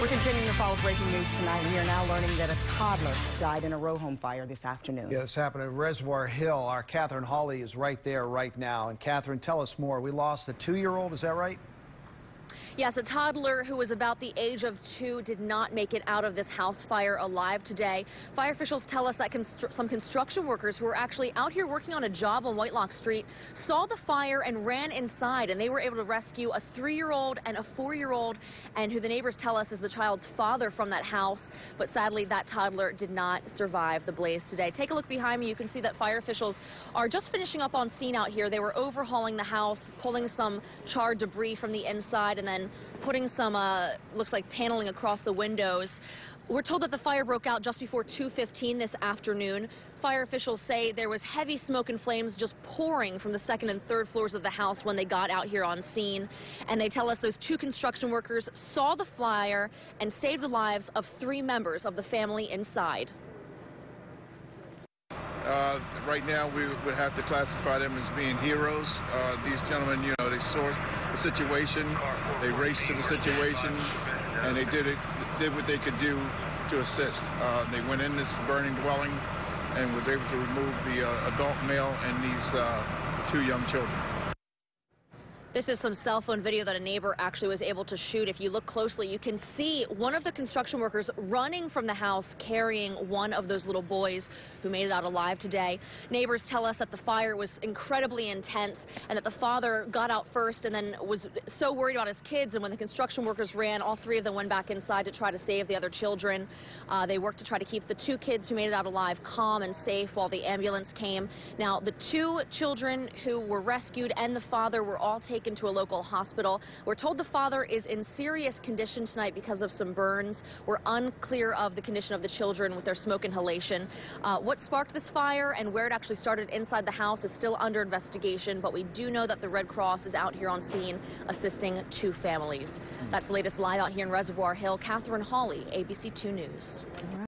We're continuing to follow breaking news tonight. We are now learning that a toddler died in a row home fire this afternoon. Yeah, this happened at Reservoir Hill. Our Catherine Hawley is right there right now. And Catherine, tell us more. We lost a 2-year-old, is that right? Yes, a toddler who was about the age of 2 did not make it out of this house fire alive today. Fire officials tell us that some construction workers who were actually out here working on a job on Whitelock Street saw the fire and ran inside, and they were able to rescue a 3-year-old and a 4-year-old, and who the neighbors tell us is the child's father from that house. But sadly, that toddler did not survive the blaze today. Take a look behind me. You can see that fire officials are just finishing up on scene out here. They were overhauling the house, pulling some charred debris from the inside, and then putting some, looks like paneling across the windows. We're told that the fire broke out just before 2:15 this afternoon. Fire officials say there was heavy smoke and flames just pouring from the 2nd and 3rd floors of the house when they got out here on scene. And they tell us those 2 construction workers saw the fire and saved the lives of 3 members of the family inside. Right now, we would have to classify them as being heroes. These gentlemen, you know, they saw the situation, they raced to the situation, and they did what they could do to assist. They went in this burning dwelling and was able to remove the adult male and these 2 young children. This is some cell phone video that a neighbor actually was able to shoot. If you look closely, you can see one of the construction workers running from the house carrying one of those little boys who made it out alive today. Neighbors tell us that the fire was incredibly intense and that the father got out first and then was so worried about his kids. And when the construction workers ran, all 3 of them went back inside to try to save the other children. They worked to try to keep the 2 kids who made it out alive calm and safe while the ambulance came. Now, the 2 children who were rescued and the father were all taken to a local hospital. We're told the father is in serious condition tonight because of some burns. We're unclear of the condition of the children with their smoke inhalation. What sparked this fire and where it actually started inside the house is still under investigation, but we do know that the Red Cross is out here on scene assisting 2 families. That's the latest live out here in Reservoir Hill. Catherine Hawley, ABC 2 News.